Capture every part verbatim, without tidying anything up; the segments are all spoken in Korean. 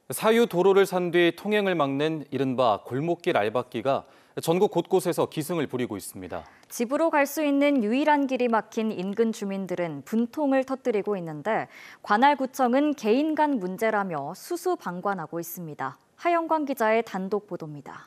사유 도로를 산 뒤 통행을 막는 이른바 골목길 알박기가 전국 곳곳에서 기승을 부리고 있습니다. 집으로 갈 수 있는 유일한 길이 막힌 인근 주민들은 분통을 터뜨리고 있는데 관할구청은 개인 간 문제라며 수수방관하고 있습니다. 하영광 기자의 단독 보도입니다.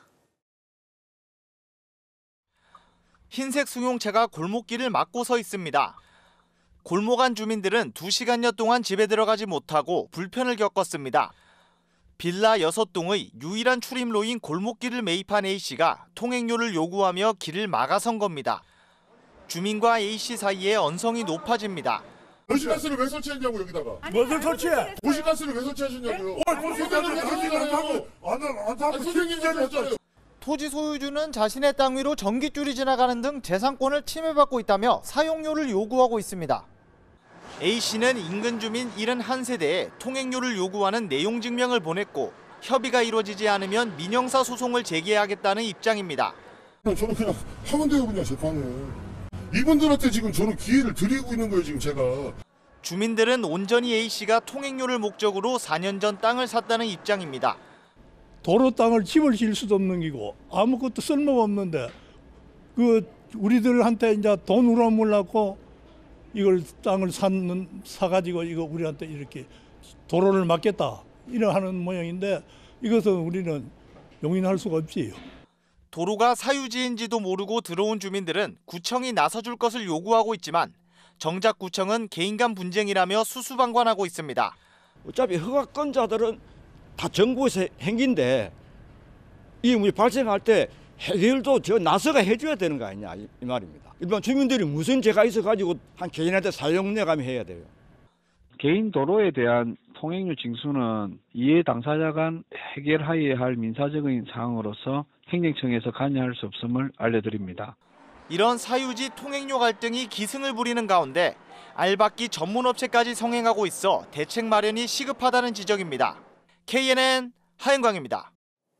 흰색 승용차가 골목길을 막고 서 있습니다. 골목 안 주민들은 두 시간여 동안 집에 들어가지 못하고 불편을 겪었습니다. 빌라 여섯 동의 유일한 출입로인 골목길을 매입한 A씨가 통행료를 요구하며 길을 막아선 겁니다. 주민과 A씨 사이에 언성이 높아집니다. 도시가스를 왜 설치했냐고 여기다가. 무슨 설치해? 도시가스를 왜 설치하셨냐고요. 어, 도시가스를 왜 설치하냐고. 안 하고 선생님 설치했잖아요. 토지 소유주는 자신의 땅 위로 전깃줄이 지나가는 등 재산권을 침해받고 있다며 사용료를 요구하고 있습니다. A씨는 인근 주민 칠십일 세대에 통행료를 요구하는 내용 증명을 보냈고 협의가 이루어지지 않으면 민형사 소송을 제기하겠다는 입장입니다. 저는 그냥 하면 돼요, 그냥 재판을. 이분들한테 지금 저는 기회를 드리고 있는 거예요, 지금 제가. 주민들은 온전히 A씨가 통행료를 목적으로 사 년 전 땅을 샀다는 입장입니다. 도로 땅을 집을 지을 수도 없는 기고 아무것도 쓸모가 없는데 그 우리들한테 이제 돈 우러물라고 이걸 땅을 샀는 사가지고 이거 우리한테 이렇게 도로를 막겠다 이래 하는 모양인데 이것은 우리는 용인할 수가 없지요. 도로가 사유지인지도 모르고 들어온 주민들은 구청이 나서줄 것을 요구하고 있지만 정작 구청은 개인 간 분쟁이라며 수수방관하고 있습니다. 어차피 허가권자들은 다 정부에서 행긴데 이 문제 발생할 때 해결도 저 나서가 해줘야 되는 거 아니냐 이 말입니다. 일반 주민들이 무슨 죄가 있어가지고 한 개인한테 사용내감이 해야 돼요. 개인 도로에 대한 통행료 징수는 이해 당사자 간 해결하여야 할 민사적인 사항으로서 행정청에서 관여할 수 없음을 알려드립니다. 이런 사유지 통행료 갈등이 기승을 부리는 가운데 알박기 전문업체까지 성행하고 있어 대책 마련이 시급하다는 지적입니다. 케이엔엔 하영광입니다.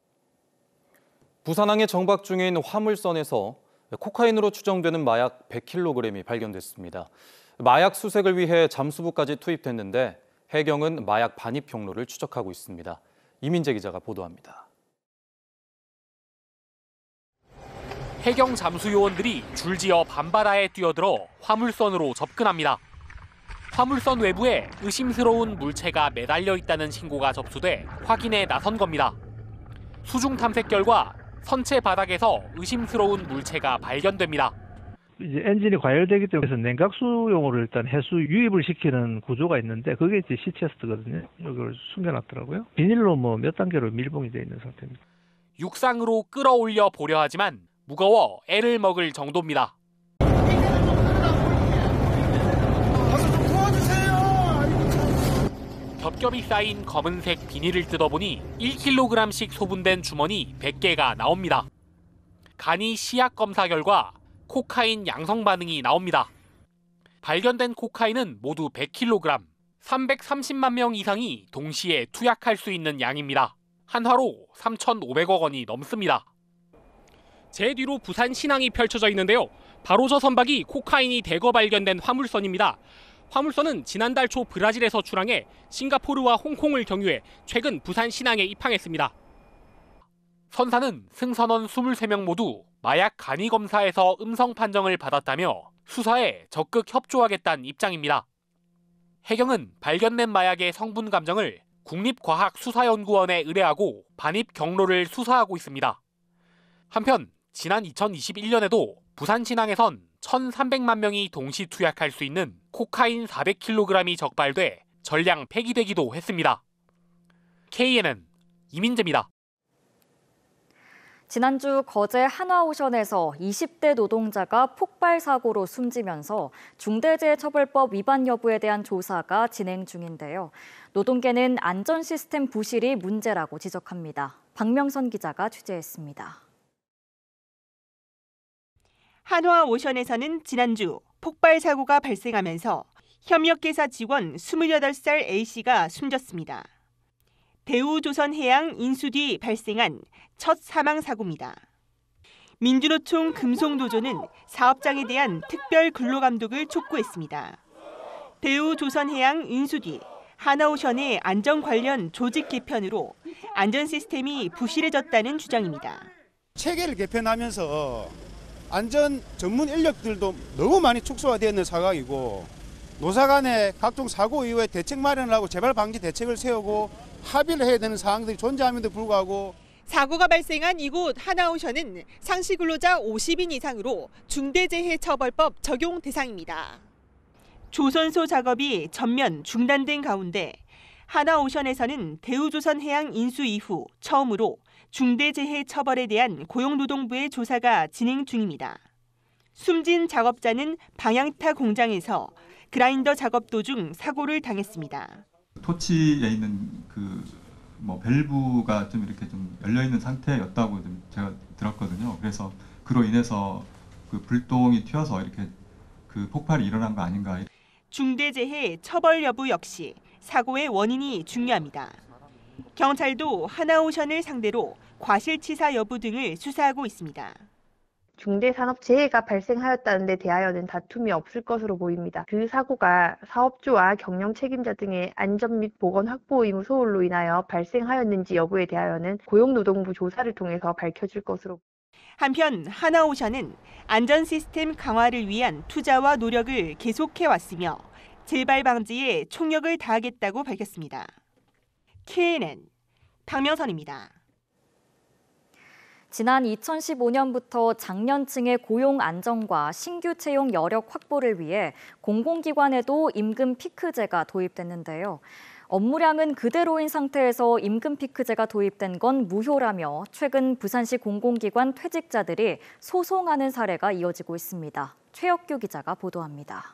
부산항에 정박 중인 화물선에서 코카인으로 추정되는 마약 백 킬로그램이 발견됐습니다. 마약 수색을 위해 잠수부까지 투입됐는데 해경은 마약 반입 경로를 추적하고 있습니다. 이민재 기자가 보도합니다. 해경 잠수 요원들이 줄지어 밤바다에 뛰어들어 화물선으로 접근합니다. 화물선 외부에 의심스러운 물체가 매달려 있다는 신고가 접수돼 확인에 나선 겁니다. 수중 탐색 결과 선체 바닥에서 의심스러운 물체가 발견됩니다. 이제 엔진이 과열되기 때문에 냉각수용으로 일단 해수 유입을 시키는 구조가 있는데 그게 이제 시체스트거든요. 이걸 숨겨놨더라고요. 비닐로 뭐 몇 단계로 밀봉이 되어 있는 상태입니다. 육상으로 끌어올려 보려 하지만 무거워 애를 먹을 정도입니다. 겹겹이 쌓인 검은색 비닐을 뜯어보니 일 킬로그램씩 소분된 주머니 백 개가 나옵니다. 간이 시약 검사 결과 코카인 양성 반응이 나옵니다. 발견된 코카인은 모두 백 킬로그램, 삼백삼십만 명 이상이 동시에 투약할 수 있는 양입니다. 한 화로 삼천오백억 원이 넘습니다. 제 뒤로 부산 신항이 펼쳐져 있는데요. 바로 저 선박이 코카인이 대거 발견된 화물선입니다. 화물선은 지난달 초 브라질에서 출항해 싱가포르와 홍콩을 경유해 최근 부산 신항에 입항했습니다. 선사는 승선원 이십삼 명 모두 마약 간이 검사에서 음성 판정을 받았다며 수사에 적극 협조하겠다는 입장입니다. 해경은 발견된 마약의 성분 감정을 국립과학수사연구원에 의뢰하고 반입 경로를 수사하고 있습니다. 한편 지난 이천이십일 년에도 부산 신항에선 천삼백만 명이 동시 투약할 수 있는 코카인 사백 킬로그램이 적발돼 전량 폐기되기도 했습니다. 케이엔엔 이민재입니다. 지난주 거제 한화오션에서 이십 대 노동자가 폭발 사고로 숨지면서 중대재해처벌법 위반 여부에 대한 조사가 진행 중인데요. 노동계는 안전 시스템 부실이 문제라고 지적합니다. 박명선 기자가 취재했습니다. 한화오션에서는 지난주 폭발 사고가 발생하면서 협력회사 직원 스물여덟 살 A씨가 숨졌습니다. 대우조선해양 인수 뒤 발생한 첫 사망 사고입니다. 민주노총 금속노조는 사업장에 대한 특별 근로감독을 촉구했습니다. 대우조선해양 인수 뒤 하나오션의 안전 관련 조직 개편으로 안전 시스템이 부실해졌다는 주장입니다. 체계를 개편하면서 안전 전문 인력들도 너무 많이 축소화되어 있는 상황이고 노사 간에 각종 사고 이후에 대책 마련을 하고 재발 방지 대책을 세우고 합의를 해야 되는 상황들이 존재함에도 불구하고 사고가 발생한 이곳 하나오션은 상시 근로자 오십 인 이상으로 중대재해처벌법 적용 대상입니다. 조선소 작업이 전면 중단된 가운데 하나오션에서는 대우조선해양 인수 이후 처음으로 중대재해처벌에 대한 고용노동부의 조사가 진행 중입니다. 숨진 작업자는 방향타 공장에서 그라인더 작업 도중 사고를 당했습니다. 토치에 있는 그 뭐 밸브가 좀 이렇게 좀 열려 있는 상태였다고 좀 제가 들었거든요. 그래서 그로 인해서 그 불똥이 튀어서 이렇게 그 폭발이 일어난 거 아닌가. 중대재해 처벌 여부 역시 사고의 원인이 중요합니다. 경찰도 하나오션을 상대로 과실치사 여부 등을 수사하고 있습니다. 중대산업재해가 발생하였다는 데 대하여는 다툼이 없을 것으로 보입니다. 그 사고가 사업주와 경영 책임자 등의 안전 및 보건 확보 의무 소홀로 인하여 발생하였는지 여부에 대하여는 고용노동부 조사를 통해서 밝혀질 것으로. 한편 하나오션은 안전 시스템 강화를 위한 투자와 노력을 계속해왔으며 재발 방지에 총력을 다하겠다고 밝혔습니다. 케이엔엔 박명선입니다. 지난 이천십오 년부터 장년층의 고용 안정과 신규 채용 여력 확보를 위해 공공기관에도 임금 피크제가 도입됐는데요. 업무량은 그대로인 상태에서 임금 피크제가 도입된 건 무효라며 최근 부산시 공공기관 퇴직자들이 소송하는 사례가 이어지고 있습니다. 최혁규 기자가 보도합니다.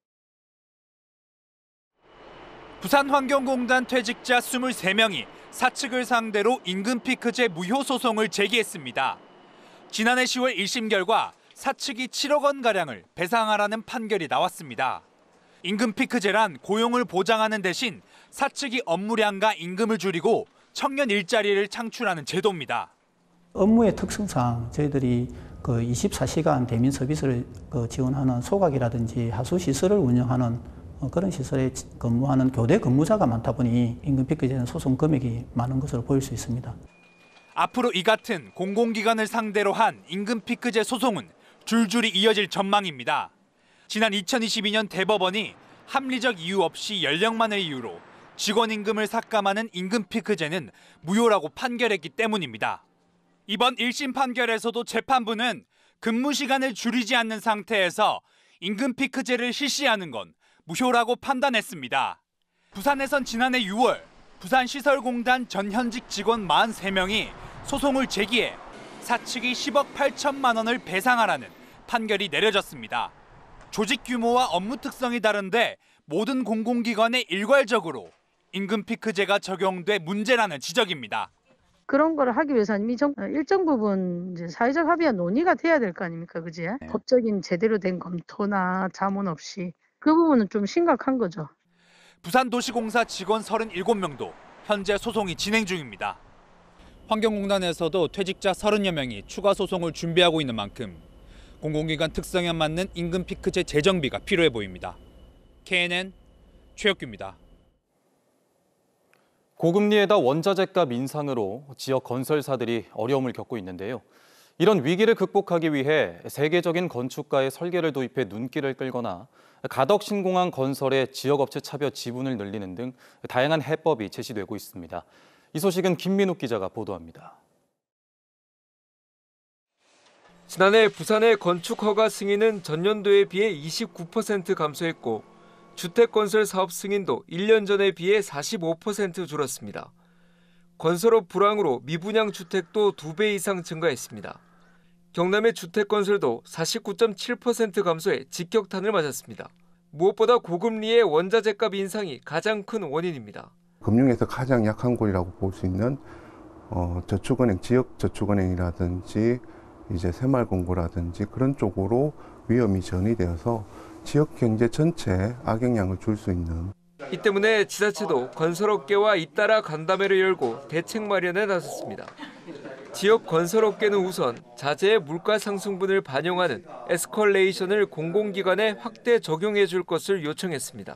부산환경공단 퇴직자 이십삼 명이 사측을 상대로 임금 피크제 무효 소송을 제기했습니다. 지난해 시월 일 심 결과 사측이 칠억 원가량을 배상하라는 판결이 나왔습니다. 임금 피크제란 고용을 보장하는 대신 사측이 업무량과 임금을 줄이고 청년 일자리를 창출하는 제도입니다. 업무의 특성상 저희들이 그 이십사 시간 대면 서비스를 그 지원하는 소각이라든지 하수 시설을 운영하는 그런 시설에 근무하는 교대 근무자가 많다 보니 임금 피크제는 소송 금액이 많은 것으로 보일 수 있습니다. 앞으로 이 같은 공공기관을 상대로 한 임금 피크제 소송은 줄줄이 이어질 전망입니다. 지난 이천이십이 년 대법원이 합리적 이유 없이 연령만을 이유로 직원 임금을 삭감하는 임금 피크제는 무효라고 판결했기 때문입니다. 이번 일 심 판결에서도 재판부는 근무 시간을 줄이지 않는 상태에서 임금 피크제를 실시하는 건 무효라고 판단했습니다. 부산에선 지난해 유월 부산시설공단 전 현직 직원 사십삼 명이 소송을 제기해 사측이 십억 팔천만 원을 배상하라는 판결이 내려졌습니다. 조직 규모와 업무 특성이 다른데 모든 공공기관에 일괄적으로 임금 피크제가 적용돼 문제라는 지적입니다. 그런 걸 하기 위해서는 일정 부분 이제 사회적 합의와 논의가 돼야 될 거 아닙니까, 그지? 네. 법적인 제대로 된 검토나 자문 없이 그 부분은 좀 심각한 거죠. 부산도시공사 직원 삼십칠 명도 현재 소송이 진행 중입니다. 환경공단에서도 퇴직자 삼십여 명이 추가 소송을 준비하고 있는 만큼 공공기관 특성에 맞는 임금 피크제 재정비가 필요해 보입니다. 케이엔엔 최혁규입니다. 고금리에다 원자재값 인상으로 지역 건설사들이 어려움을 겪고 있는데요. 이런 위기를 극복하기 위해 세계적인 건축가의 설계를 도입해 눈길을 끌거나 가덕 신공항 건설의 지역업체 차별 지분을 늘리는 등 다양한 해법이 제시되고 있습니다. 이 소식은 김민욱 기자가 보도합니다. 지난해 부산의 건축 허가 승인은 전년도에 비해 이십구 퍼센트 감소했고 주택건설 사업 승인도 일 년 전에 비해 사십오 퍼센트 줄었습니다. 건설업 불황으로 미분양 주택도 두 배 이상 증가했습니다. 경남의 주택건설도 사십구 점 칠 퍼센트 감소해 직격탄을 맞았습니다. 무엇보다 고금리의 원자재값 인상이 가장 큰 원인입니다. 금융에서 가장 약한 곳이라고 볼 수 있는 어, 저축은행, 지역 저축은행이라든지 이제 새마을금고라든지 그런 쪽으로 위험이 전이되어서 지역 경제 전체에 악영향을 줄 수 있는. 이 때문에 지자체도 건설업계와 잇따라 간담회를 열고 대책 마련에 나섰습니다. 지역 건설업계는 우선 자재의 물가 상승분을 반영하는 에스컬레이션을 공공기관에 확대 적용해 줄 것을 요청했습니다.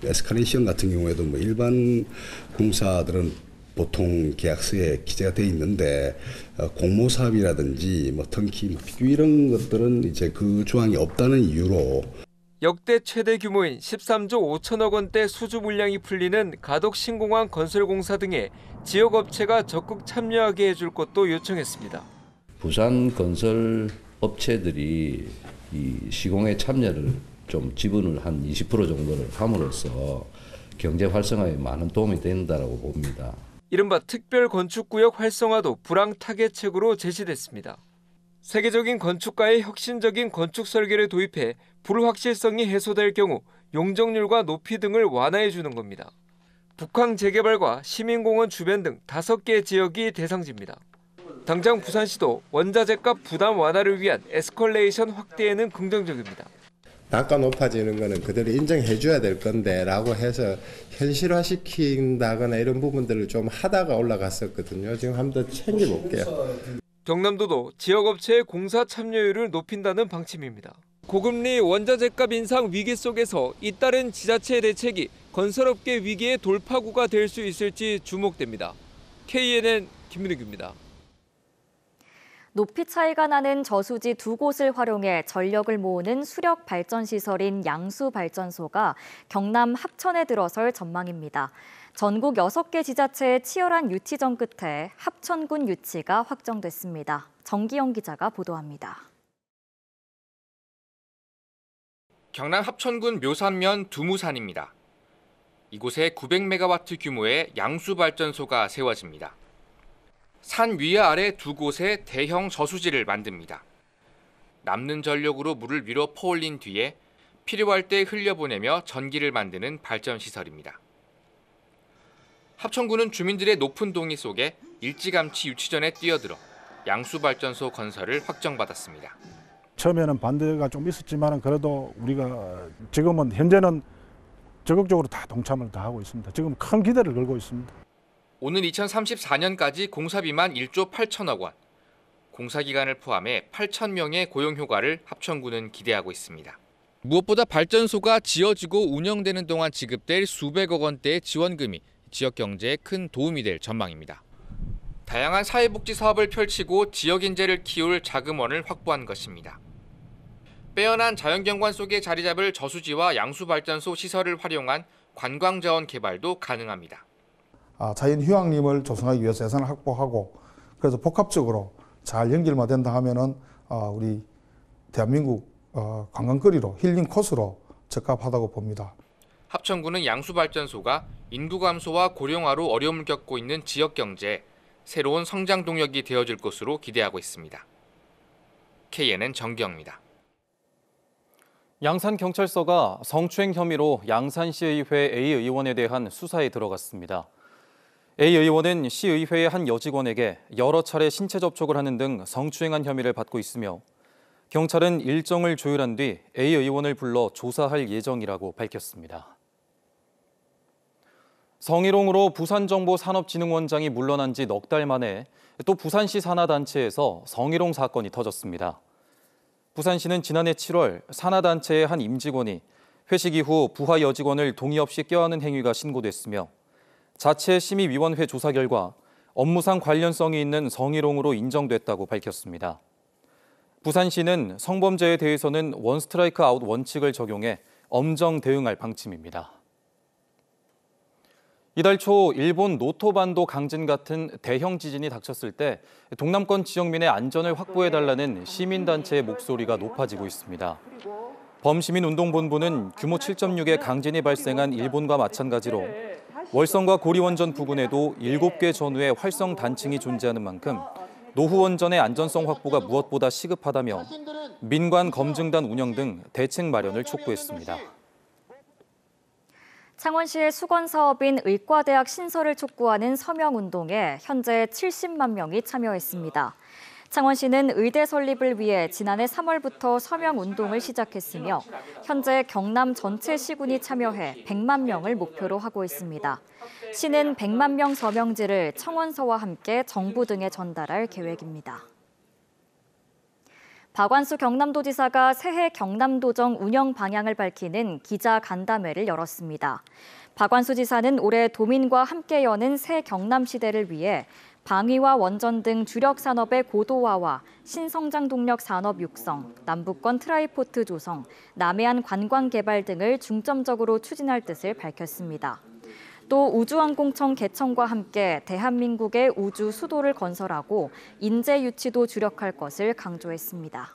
에스컬레이션 같은 경우에도 뭐 일반 공사들은 보통 계약서에 기재가 돼 있는데 공모 사업이라든지 뭐 턴키, 뭐 피규 이런 것들은 이제 그 조항이 없다는 이유로 역대 최대 규모인 십삼조 오천억 원대 수주 물량이 풀리는 가덕 신공항 건설공사 등의 지역 업체가 적극 참여하게 해줄 것도 요청했습니다. 부산 건설 업체들이 이 시공에 참여를 좀 지분을 한 이십 퍼센트 정도를 함으로써 경제 활성화에 많은 도움이 된다라고 봅니다. 이른바 특별 건축구역 활성화도 불황 타개책으로 제시됐습니다. 세계적인 건축가의 혁신적인 건축 설계를 도입해 불확실성이 해소될 경우 용적률과 높이 등을 완화해 주는 겁니다. 북항 재개발과 시민공원 주변 등 다섯 개 지역이 대상지입니다. 당장 부산시도 원자재값 부담 완화를 위한 에스컬레이션 확대에는 긍정적입니다. 단가 높아지는 거는 그들이 인정해 줘야 될 건데 라고 해서 현실화시킨다거나 이런 부분들을 좀 하다가 올라갔었거든요. 지금 한번 더 챙겨볼게요. 경남도도 지역업체의 공사 참여율을 높인다는 방침입니다. 고금리 원자재값 인상 위기 속에서 잇따른 지자체 대책이 건설업계 위기의 돌파구가 될 수 있을지 주목됩니다. 케이엔엔 김민욱입니다. 높이 차이가 나는 저수지 두 곳을 활용해 전력을 모으는 수력 발전 시설인 양수발전소가 경남 합천에 들어설 전망입니다. 전국 여섯 개 지자체의 치열한 유치전 끝에 합천군 유치가 확정됐습니다. 정기영 기자가 보도합니다. 경남 합천군 묘산면 두무산입니다. 이곳에 구백 메가와트 규모의 양수발전소가 세워집니다. 산 위와 아래 두 곳에 대형 저수지를 만듭니다. 남는 전력으로 물을 위로 퍼올린 뒤에 필요할 때 흘려보내며 전기를 만드는 발전시설입니다. 합천군은 주민들의 높은 동의 속에 일찌감치 유치전에 뛰어들어 양수발전소 건설을 확정받았습니다. 처음에는 반대가 좀 있었지만 그래도 우리가 지금은 현재는 적극적으로 다 동참을 다 하고 있습니다. 지금 큰 기대를 걸고 있습니다. 오는 이천삼십사 년까지 공사비만 일조 팔천억 원, 공사기간을 포함해 팔천 명의 고용 효과를 합천군은 기대하고 있습니다. 무엇보다 발전소가 지어지고 운영되는 동안 지급될 수백억 원대의 지원금이 지역 경제에 큰 도움이 될 전망입니다. 다양한 사회복지 사업을 펼치고 지역 인재를 키울 자금원을 확보한 것입니다. 빼어난 자연경관 속에 자리 잡을 저수지와 양수발전소 시설을 활용한 관광자원 개발도 가능합니다. 아, 자연 휴양림을 조성하기 위해서 예산을 확보하고 그래서 복합적으로 잘 연결만 된다 하면은 아, 우리 대한민국 어, 관광거리로 힐링 코스로 적합하다고 봅니다. 합천군은 양수발전소가 인구 감소와 고령화로 어려움을 겪고 있는 지역 경제에 새로운 성장 동력이 되어줄 것으로 기대하고 있습니다. 케이엔엔 정기영입니다. 양산경찰서가 성추행 혐의로 양산시의회 A 의원에 대한 수사에 들어갔습니다. A 의원은 시의회의 한 여직원에게 여러 차례 신체 접촉을 하는 등 성추행한 혐의를 받고 있으며 경찰은 일정을 조율한 뒤 A 의원을 불러 조사할 예정이라고 밝혔습니다. 성희롱으로 부산정보산업진흥원장이 물러난 지 넉 달 만에 또 부산시 산하단체에서 성희롱 사건이 터졌습니다. 부산시는 지난해 칠월 산하단체의 한 임직원이 회식 이후 부하 여직원을 동의 없이 껴안은 행위가 신고됐으며 자체 심의위원회 조사 결과 업무상 관련성이 있는 성희롱으로 인정됐다고 밝혔습니다. 부산시는 성범죄에 대해서는 원 스트라이크 아웃 원칙을 적용해 엄정 대응할 방침입니다. 이달 초 일본 노토반도 강진 같은 대형 지진이 닥쳤을 때 동남권 지역민의 안전을 확보해달라는 시민단체의 목소리가 높아지고 있습니다. 범시민운동본부는 규모 칠 점 육의 강진이 발생한 일본과 마찬가지로 월성과 고리원전 부근에도 일곱 개 전후의 활성 단층이 존재하는 만큼 노후 원전의 안전성 확보가 무엇보다 시급하다며 민관 검증단 운영 등 대책 마련을 촉구했습니다. 창원시의 수건 사업인 의과대학 신설을 촉구하는 서명운동에 현재 칠십만 명이 참여했습니다. 창원시는 의대 설립을 위해 지난해 삼월부터 서명운동을 시작했으며 현재 경남 전체 시군이 참여해 백만 명을 목표로 하고 있습니다. 시는 백만 명 서명지를 청원서와 함께 정부 등에 전달할 계획입니다. 박완수 경남도지사가 새해 경남도정 운영 방향을 밝히는 기자 간담회를 열었습니다. 박완수 지사는 올해 도민과 함께 여는 새 경남 시대를 위해 방위와 원전 등 주력 산업의 고도화와 신성장 동력 산업 육성, 남북권 트라이포트 조성, 남해안 관광 개발 등을 중점적으로 추진할 뜻을 밝혔습니다. 또 우주항공청 개청과 함께 대한민국의 우주 수도를 건설하고 인재 유치도 주력할 것을 강조했습니다.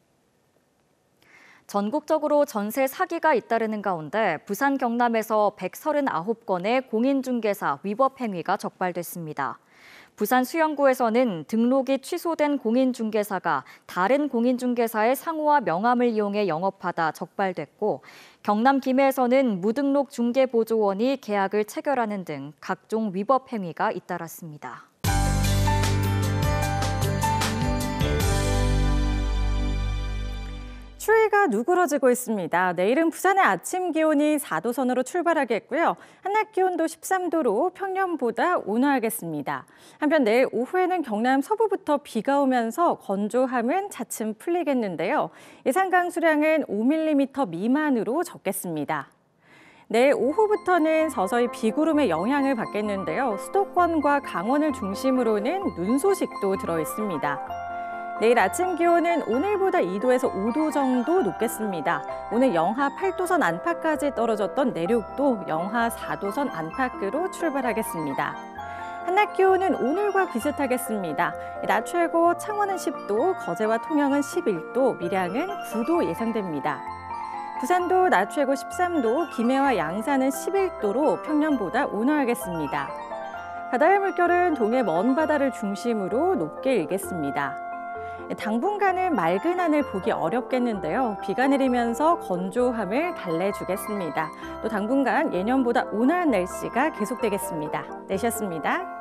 전국적으로 전세 사기가 잇따르는 가운데 부산 경남에서 백삼십구 건의 공인중개사 위법 행위가 적발됐습니다. 부산 수영구에서는 등록이 취소된 공인중개사가 다른 공인중개사의 상호와 명함을 이용해 영업하다 적발됐고, 경남 김해에서는 무등록 중개보조원이 계약을 체결하는 등 각종 위법 행위가 잇따랐습니다. 추위가 누그러지고 있습니다. 내일은 부산의 아침 기온이 사 도선으로 출발하겠고요. 한낮 기온도 십삼 도로 평년보다 온화하겠습니다. 한편 내일 오후에는 경남 서부부터 비가 오면서 건조함은 차츰 풀리겠는데요. 예상 강수량은 오 밀리미터 미만으로 적겠습니다. 내일 오후부터는 서서히 비구름의 영향을 받겠는데요. 수도권과 강원을 중심으로는 눈 소식도 들어 있습니다. 내일 아침 기온은 오늘보다 이 도에서 오 도 정도 높겠습니다. 오늘 영하 팔 도선 안팎까지 떨어졌던 내륙도 영하 사 도선 안팎으로 출발하겠습니다. 한낮 기온은 오늘과 비슷하겠습니다. 낮 최고 창원은 십 도, 거제와 통영은 십일 도, 밀양은 구 도 예상됩니다. 부산도 낮 최고 십삼 도, 김해와 양산은 십일 도로 평년보다 온화하겠습니다. 바다의 물결은 동해 먼 바다를 중심으로 높게 일겠습니다. 당분간은 맑은 하늘 보기 어렵겠는데요. 비가 내리면서 건조함을 달래주겠습니다. 또 당분간 예년보다 온화한 날씨가 계속되겠습니다. 내셨습니다.